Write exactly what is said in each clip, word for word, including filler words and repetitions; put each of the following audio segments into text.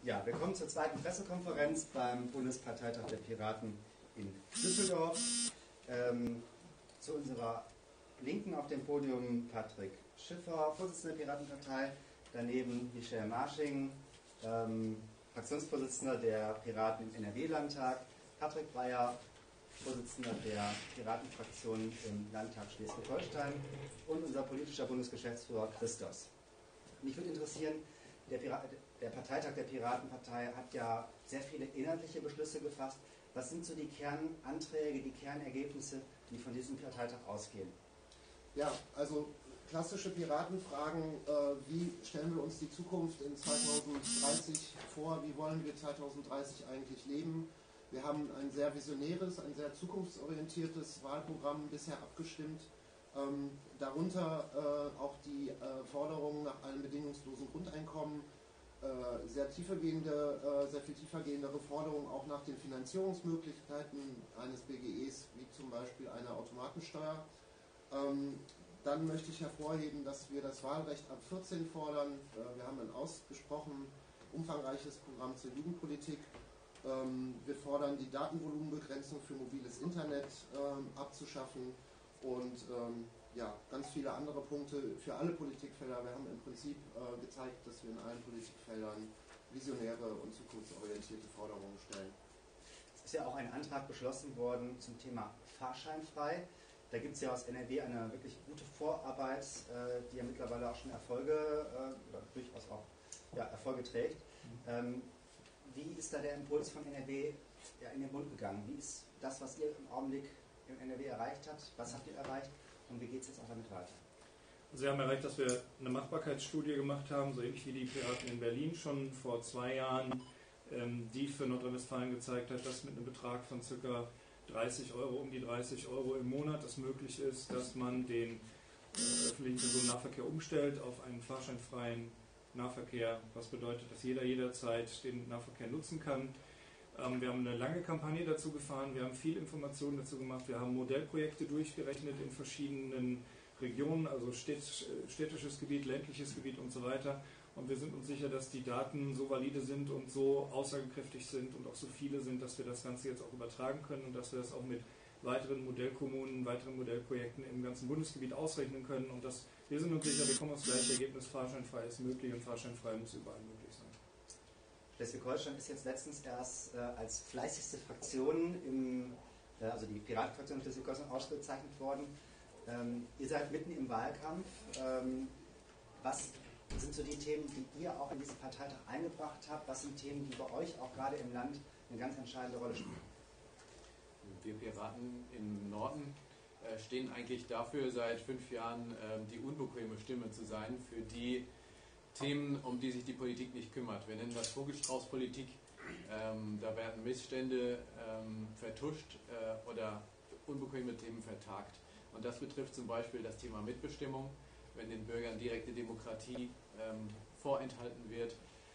Ja, wir kommen zur zweiten Pressekonferenz beim Bundesparteitag der Piraten in Düsseldorf. Ähm, zu unserer Linken auf dem Podium Patrick Schiffer, Vorsitzender der Piratenpartei, daneben Michel Marsching, ähm, Fraktionsvorsitzender der Piraten im N R W-Landtag, Patrick Breyer, Vorsitzender der Piratenfraktion im Landtag Schleswig-Holstein und unser politischer Bundesgeschäftsführer Christos. Mich würde interessieren, der, Pirat, der Parteitag der Piratenpartei hat ja sehr viele inhaltliche Beschlüsse gefasst. Was sind so die Kernanträge, die Kernergebnisse, die von diesem Parteitag ausgehen? Ja, also klassische Piratenfragen, äh, wie stellen wir uns die Zukunft in zweitausenddreißig vor, wie wollen wir zweitausenddreißig eigentlich leben? Wir haben ein sehr visionäres, ein sehr zukunftsorientiertes Wahlprogramm bisher abgestimmt. Ähm, darunter äh, auch die äh, Forderungen nach einem bedingungslosen Grundeinkommen, äh, sehr tiefergehende, äh, sehr viel tiefergehendere Forderungen auch nach den Finanzierungsmöglichkeiten eines B G Es, wie zum Beispiel einer Automatensteuer. Ähm, dann möchte ich hervorheben, dass wir das Wahlrecht ab vierzehn fordern. Äh, wir haben ein ausgesprochen umfangreiches Programm zur Jugendpolitik. Ähm, wir fordern, die Datenvolumenbegrenzung für mobiles Internet ähm, abzuschaffen und ähm, ja, ganz viele andere Punkte für alle Politikfelder. Wir haben im Prinzip äh, gezeigt, dass wir in allen Politikfeldern visionäre und zukunftsorientierte Forderungen stellen. Es ist ja auch ein Antrag beschlossen worden zum Thema Fahrscheinfrei. Da gibt es ja aus N R W eine wirklich gute Vorarbeit, äh, die ja mittlerweile auch schon Erfolge äh, oder durchaus auch ja, Erfolge trägt. Mhm. Ähm, Wie ist da der Impuls von N R W ja, in den Bund gegangen? Wie ist das, was ihr im Augenblick im N R W erreicht habt? Was habt ihr erreicht und wie geht es jetzt auch damit weiter? Also wir haben erreicht, dass wir eine Machbarkeitsstudie gemacht haben, so ähnlich wie die Piraten in Berlin schon vor zwei Jahren, ähm, die für Nordrhein-Westfalen gezeigt hat, dass mit einem Betrag von ca. dreißig Euro, um die dreißig Euro im Monat es möglich ist, dass man den äh, öffentlichen Personennahverkehr umstellt auf einen fahrscheinfreien Nahverkehr, was bedeutet, dass jeder jederzeit den Nahverkehr nutzen kann. Ähm, wir haben eine lange Kampagne dazu gefahren, wir haben viel Informationen dazu gemacht, wir haben Modellprojekte durchgerechnet in verschiedenen Regionen, also städtisches Gebiet, ländliches Gebiet und so weiter. Und wir sind uns sicher, dass die Daten so valide sind und so aussagekräftig sind und auch so viele sind, dass wir das Ganze jetzt auch übertragen können und dass wir das auch mit weiteren Modellkommunen, weiteren Modellprojekten im ganzen Bundesgebiet ausrechnen können. Und das, wir sind uns sicher, wir kommen aufs gleiche Ergebnis, fahrscheinfrei ist möglich und fahrscheinfrei muss überall möglich sein. Schleswig-Holstein ist jetzt letztens erst äh, als fleißigste Fraktion, im, äh, also die Piratenfraktion in Schleswig-Holstein ausgezeichnet worden. Ähm, ihr seid mitten im Wahlkampf. Ähm, was sind so die Themen, die ihr auch in diesen Parteitag eingebracht habt? Was sind Themen, die bei euch auch gerade im Land eine ganz entscheidende Rolle spielen? Wir Piraten im Norden äh, stehen eigentlich dafür, seit fünf Jahren äh, die unbequeme Stimme zu sein für die Themen, um die sich die Politik nicht kümmert. Wir nennen das Vogelstraußpolitik. Ähm, da werden Missstände ähm, vertuscht äh, oder unbequeme Themen vertagt. Und das betrifft zum Beispiel das Thema Mitbestimmung, wenn den Bürgern direkte Demokratie ähm, vorenthalten wird,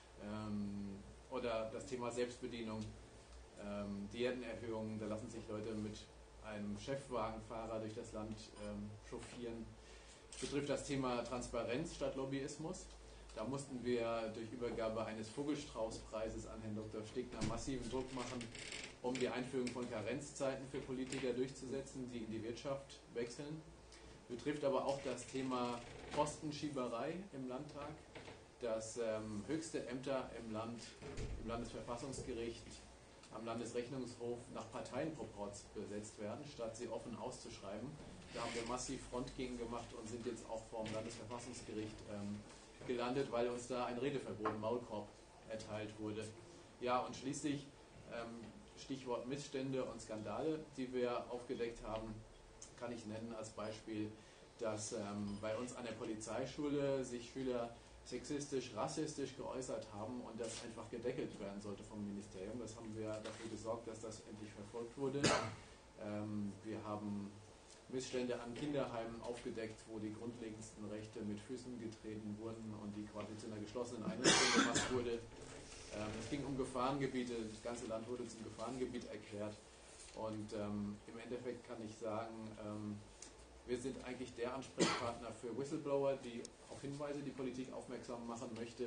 ähm, oder das Thema Selbstbedienung. Ähm, Diätenerhöhungen, da lassen sich Leute mit einem Chefwagenfahrer durch das Land ähm, chauffieren. Das betrifft das Thema Transparenz statt Lobbyismus. Da mussten wir durch Übergabe eines Vogelstrauß-Preises an Herrn Doktor Stegner massiven Druck machen, um die Einführung von Karenzzeiten für Politiker durchzusetzen, die in die Wirtschaft wechseln. Betrifft aber auch das Thema Postenschieberei im Landtag, dass ähm, höchste Ämter im Land, im Landesverfassungsgericht, am Landesrechnungshof nach Parteienproporz besetzt werden, statt sie offen auszuschreiben. Da haben wir massiv Front gegen gemacht und sind jetzt auch vor dem Landesverfassungsgericht ähm, gelandet, weil uns da ein Redeverbot, Maulkorb, erteilt wurde. Ja, und schließlich ähm, Stichwort Missstände und Skandale, die wir aufgedeckt haben, kann ich nennen als Beispiel, dass ähm, bei uns an der Polizeischule sich Schüler sexistisch, rassistisch geäußert haben und das einfach gedeckelt werden sollte vom Ministerium. Das haben wir dafür gesorgt, dass das endlich verfolgt wurde. Ähm, wir haben Missstände an Kinderheimen aufgedeckt, wo die grundlegendsten Rechte mit Füßen getreten wurden und die quasi zu einer geschlossenen Einrichtung gemacht wurde. Ähm, es ging um Gefahrengebiete, das ganze Land wurde zum Gefahrengebiet erklärt und ähm, im Endeffekt kann ich sagen, ähm, wir sind eigentlich der Ansprechpartner für Whistleblower, die auf Hinweise die Politik aufmerksam machen möchte.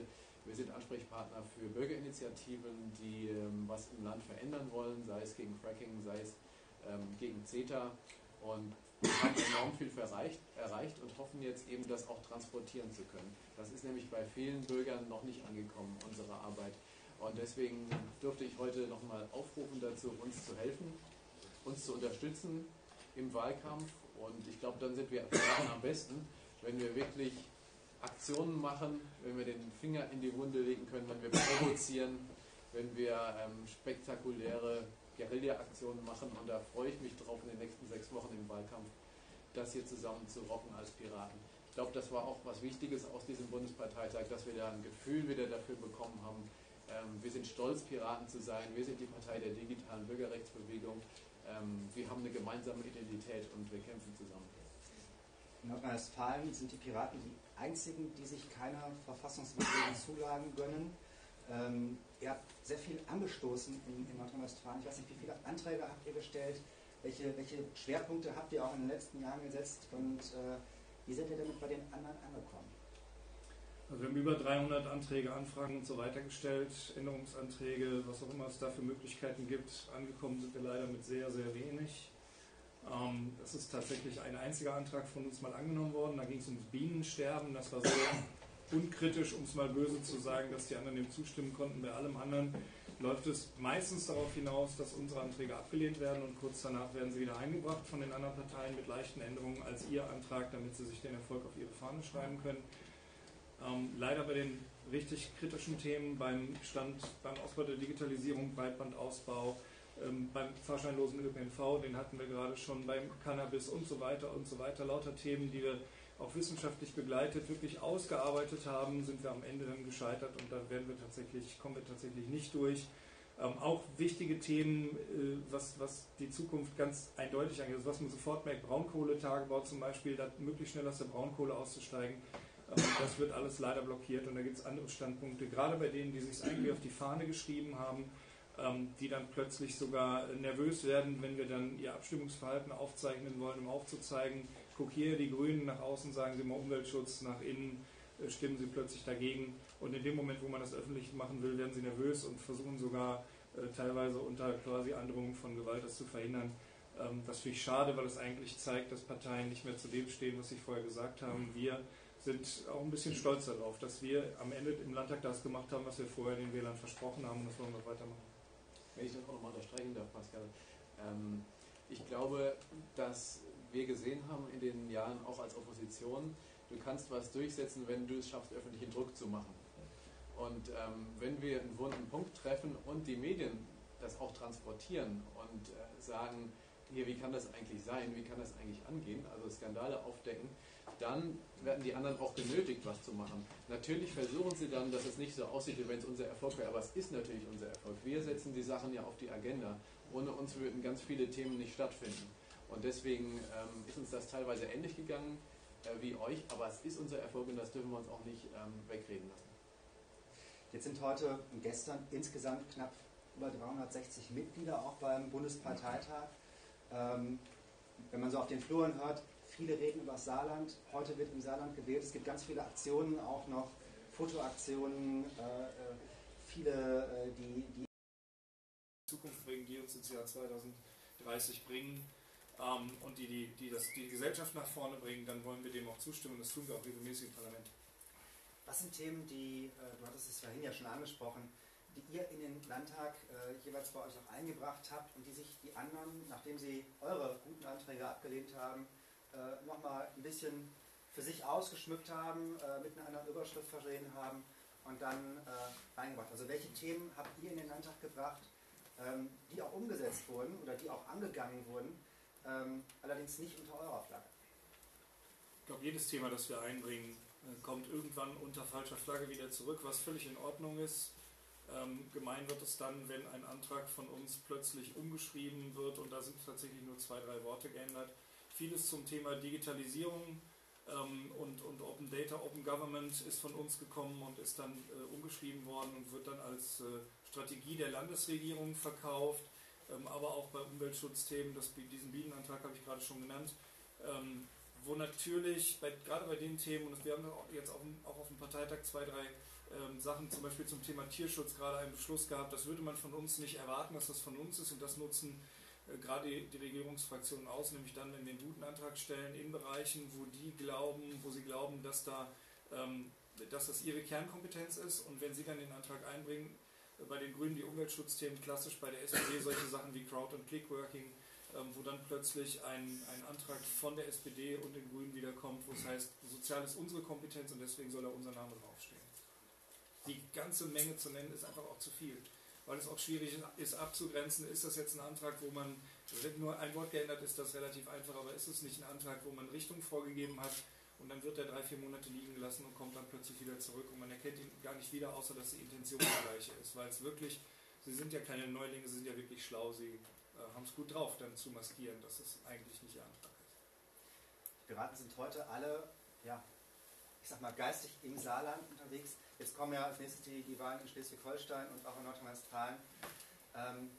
Wir sind Ansprechpartner für Bürgerinitiativen, die ähm, was im Land verändern wollen, sei es gegen Fracking, sei es ähm, gegen CETA. Und wir haben enorm viel erreicht, erreicht und hoffen jetzt eben, das auch transportieren zu können. Das ist nämlich bei vielen Bürgern noch nicht angekommen, unsere Arbeit. Und deswegen durfte ich heute nochmal aufrufen dazu, uns zu helfen, uns zu unterstützen im Wahlkampf. Und ich glaube, dann sind wir am besten, wenn wir wirklich Aktionen machen, wenn wir den Finger in die Wunde legen können, wenn wir provozieren, wenn wir ähm, spektakuläre Guerilla-Aktionen machen. Und da freue ich mich drauf, in den nächsten sechs Wochen im Wahlkampf das hier zusammen zu rocken als Piraten. Ich glaube, das war auch was Wichtiges aus diesem Bundesparteitag, dass wir da ein Gefühl wieder dafür bekommen haben. Ähm, wir sind stolz, Piraten zu sein. Wir sind die Partei der digitalen Bürgerrechtsbewegung. Ähm, wir haben eine gemeinsame Identität und wir kämpfen zusammen. In Nordrhein-Westfalen sind die Piraten die einzigen, die sich keiner verfassungswidrigen Zulagen gönnen. Ähm, ihr habt sehr viel angestoßen in, in Nordrhein-Westfalen. Ich weiß nicht, wie viele Anträge habt ihr gestellt? Welche, welche Schwerpunkte habt ihr auch in den letzten Jahren gesetzt? Und äh, wie seid ihr damit bei den anderen angekommen? Also wir haben über dreihundert Anträge, Anfragen und so weiter gestellt, Änderungsanträge, was auch immer es da für Möglichkeiten gibt. Angekommen sind wir leider mit sehr, sehr wenig. Ähm, es ist tatsächlich ein einziger Antrag von uns mal angenommen worden. Da ging es ums Bienensterben. Das war so unkritisch, um es mal böse zu sagen, dass die anderen dem zustimmen konnten. Bei allem anderen läuft es meistens darauf hinaus, dass unsere Anträge abgelehnt werden und kurz danach werden sie wieder eingebracht von den anderen Parteien mit leichten Änderungen als ihr Antrag, damit sie sich den Erfolg auf ihre Fahne schreiben können. Ähm, leider bei den richtig kritischen Themen, beim Stand, beim Ausbau der Digitalisierung, Breitbandausbau, ähm, beim fahrscheinlosen Ö P N V, den hatten wir gerade schon, beim Cannabis und so weiter und so weiter, lauter Themen, die wir auch wissenschaftlich begleitet, wirklich ausgearbeitet haben, sind wir am Ende dann gescheitert und da werden wir tatsächlich, kommen wir tatsächlich nicht durch. Ähm, auch wichtige Themen, äh, was, was die Zukunft ganz eindeutig angeht, also was man sofort merkt, Braunkohletagebau zum Beispiel, da möglichst schnell aus der Braunkohle auszusteigen, ähm, das wird alles leider blockiert und da gibt es andere Standpunkte, gerade bei denen, die sich eigentlich auf die Fahne geschrieben haben, ähm, die dann plötzlich sogar nervös werden, wenn wir dann ihr Abstimmungsverhalten aufzeichnen wollen, um aufzuzeigen, guck hier, die Grünen nach außen sagen sie mal Umweltschutz, nach innen äh, stimmen sie plötzlich dagegen. Und in dem Moment, wo man das öffentlich machen will, werden sie nervös und versuchen sogar äh, teilweise unter quasi Androhung von Gewalt das zu verhindern. Ähm, das finde ich schade, weil es eigentlich zeigt, dass Parteien nicht mehr zu dem stehen, was sie vorher gesagt haben. Wir sind auch ein bisschen stolz darauf, dass wir am Ende im Landtag das gemacht haben, was wir vorher den Wählern versprochen haben und das wollen wir weitermachen. Wenn ich das auch nochmal unterstreichen darf, Pascal. Ähm, ich glaube, dass wir gesehen haben in den Jahren auch als Opposition, du kannst was durchsetzen, wenn du es schaffst, öffentlichen Druck zu machen. Und ähm, wenn wir einen wunden Punkt treffen und die Medien das auch transportieren und äh, sagen, hier, wie kann das eigentlich sein, wie kann das eigentlich angehen, also Skandale aufdecken, dann werden die anderen auch genötigt, was zu machen. Natürlich versuchen sie dann, dass es nicht so aussieht, wie wenn es unser Erfolg wäre, aber es ist natürlich unser Erfolg. Wir setzen die Sachen ja auf die Agenda. Ohne uns würden ganz viele Themen nicht stattfinden. Und deswegen ähm, ist uns das teilweise ähnlich gegangen äh, wie euch, aber es ist unser Erfolg und das dürfen wir uns auch nicht ähm, wegreden lassen. Jetzt sind heute und gestern insgesamt knapp über dreihundertsechzig Mitglieder auch beim Bundesparteitag. Ähm, wenn man so auf den Fluren hört, viele reden über das Saarland. Heute wird im Saarland gewählt. Es gibt ganz viele Aktionen, auch noch Fotoaktionen, äh, viele, äh, die, die Zukunft bringen, die uns ins Jahr zweitausenddreißig bringen ähm, und die die, die, das, die Gesellschaft nach vorne bringen, dann wollen wir dem auch zustimmen. Das tun wir auch regelmäßig im Parlament. Was sind Themen, die, äh, du hattest es vorhin ja schon angesprochen, die ihr in den Landtag äh, jeweils bei euch auch eingebracht habt und die sich die anderen, nachdem sie eure guten Anträge abgelehnt haben, äh, nochmal ein bisschen für sich ausgeschmückt haben, äh, mit einer anderen Überschrift versehen haben und dann äh, reingebracht? Also welche Themen habt ihr in den Landtag gebracht, ähm, die auch umgesetzt wurden oder die auch angegangen wurden, ähm, allerdings nicht unter eurer Flagge? Ich glaube, jedes Thema, das wir einbringen, kommt irgendwann unter falscher Flagge wieder zurück, was völlig in Ordnung ist. Ähm, gemein wird es dann, wenn ein Antrag von uns plötzlich umgeschrieben wird und da sind tatsächlich nur zwei, drei Worte geändert. Vieles zum Thema Digitalisierung ähm, und, und Open Data, Open Government ist von uns gekommen und ist dann äh, umgeschrieben worden und wird dann als äh, Strategie der Landesregierung verkauft, ähm, aber auch bei Umweltschutzthemen, das, diesen Bienenantrag habe ich gerade schon genannt, ähm, wo natürlich, bei, gerade bei den Themen, und wir haben auch jetzt auch, auch auf dem Parteitag zwei, drei ähm, Sachen, zum Beispiel zum Thema Tierschutz, gerade einen Beschluss gehabt, das würde man von uns nicht erwarten, dass das von uns ist, und das nutzen äh, gerade die, die Regierungsfraktionen aus, nämlich dann, wenn wir einen guten Antrag stellen in Bereichen, wo die glauben, wo sie glauben, dass da ähm, dass das ihre Kernkompetenz ist, und wenn sie dann den Antrag einbringen, äh, bei den Grünen die Umweltschutzthemen, klassisch bei der S P D solche Sachen wie Crowd- und Clickworking, ähm, wo dann plötzlich ein, ein Antrag von der S P D und den Grünen wiederkommt, wo es heißt, sozial ist unsere Kompetenz und deswegen soll da unser Name draufstehen. Die ganze Menge zu nennen ist einfach auch zu viel, weil es auch schwierig ist abzugrenzen, ist das jetzt ein Antrag, wo man, wenn nur ein Wort geändert ist, das relativ einfach, aber ist es nicht ein Antrag, wo man Richtung vorgegeben hat, und dann wird er drei, vier Monate liegen gelassen und kommt dann plötzlich wieder zurück und man erkennt ihn gar nicht wieder, außer dass die Intention die gleiche ist, weil es wirklich, sie sind ja keine Neulinge, sie sind ja wirklich schlau, sie äh, haben es gut drauf, dann zu maskieren, dass es eigentlich nicht ihr Antrag ist. Die Piraten sind heute alle, ja, ich sag mal, geistig im Saarland unterwegs. Jetzt kommen ja als nächstes die, die Wahlen in Schleswig-Holstein und auch in Nordrhein-Westfalen. Ähm,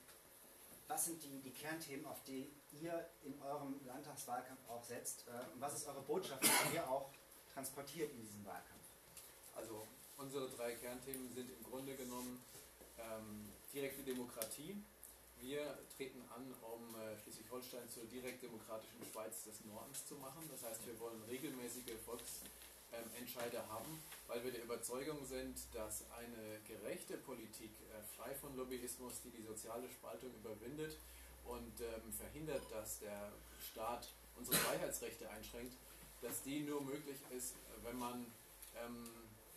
was sind die, die Kernthemen, auf die ihr in eurem Landtagswahlkampf auch setzt? Äh, und was ist eure Botschaft, die ihr auch transportiert in diesem Wahlkampf? Also unsere drei Kernthemen sind im Grunde genommen ähm, direkte Demokratie. Wir treten an, um äh, Schleswig-Holstein zur direktdemokratischen Schweiz des Nordens zu machen. Das heißt, wir wollen regelmäßige Volksentscheide ähm, haben, weil wir der Überzeugung sind, dass eine gerechte Politik, äh, frei von Lobbyismus, die die soziale Spaltung überwindet und ähm, verhindert, dass der Staat unsere Freiheitsrechte einschränkt, dass die nur möglich ist, wenn man ähm,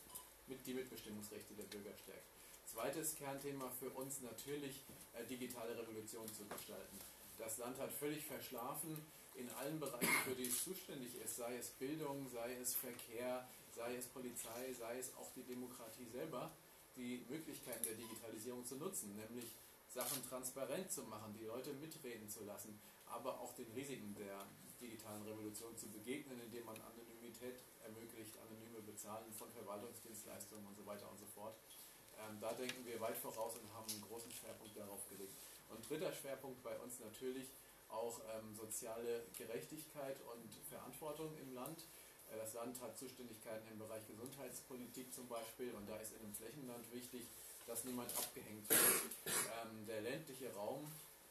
mit die Mitbestimmungsrechte der Bürger stärkt. Zweites Kernthema für uns natürlich äh, digitale Revolution zu gestalten. Das Land hat völlig verschlafen in allen Bereichen, für die es zuständig ist, sei es Bildung, sei es Verkehr, sei es Polizei, sei es auch die Demokratie selber, die Möglichkeiten der Digitalisierung zu nutzen, nämlich Sachen transparent zu machen, die Leute mitreden zu lassen, aber auch den Risiken der digitalen Revolution zu begegnen, indem man Anonymität ermöglicht, anonyme Bezahlen von Verwaltungsdienstleistungen und so weiter und so fort. Ähm, da denken wir weit voraus und haben einen großen Schwerpunkt darauf gelegt. Und dritter Schwerpunkt bei uns natürlich auch ähm, soziale Gerechtigkeit und Verantwortung im Land. Äh, das Land hat Zuständigkeiten im Bereich Gesundheitspolitik zum Beispiel, und da ist in einem Flächenland wichtig, dass niemand abgehängt wird. Ähm, der ländliche Raum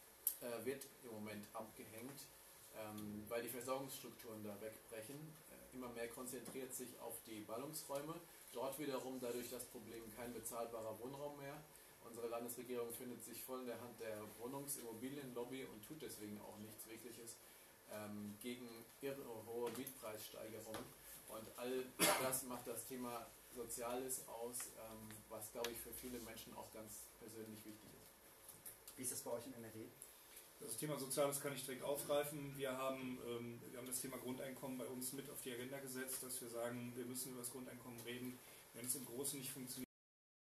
äh, wird im Moment abgehängt, ähm, weil die Versorgungsstrukturen da wegbrechen. Äh, immer mehr konzentriert sich auf die Ballungsräume. Dort wiederum dadurch das Problem kein bezahlbarer Wohnraum mehr. Unsere Landesregierung findet sich voll in der Hand der Wohnungsimmobilienlobby und tut deswegen auch nichts Wirkliches ähm, gegen irre hohe Mietpreissteigerungen. Und all das macht das Thema Soziales aus, ähm, was, glaube ich, für viele Menschen auch ganz persönlich wichtig ist. Wie ist das bei euch in N R W? Das Thema Soziales kann ich direkt aufgreifen. Wir haben, ähm, wir haben das Thema Grundeinkommen bei uns mit auf die Agenda gesetzt, dass wir sagen, wir müssen über das Grundeinkommen reden. Wenn es im Großen nicht funktioniert,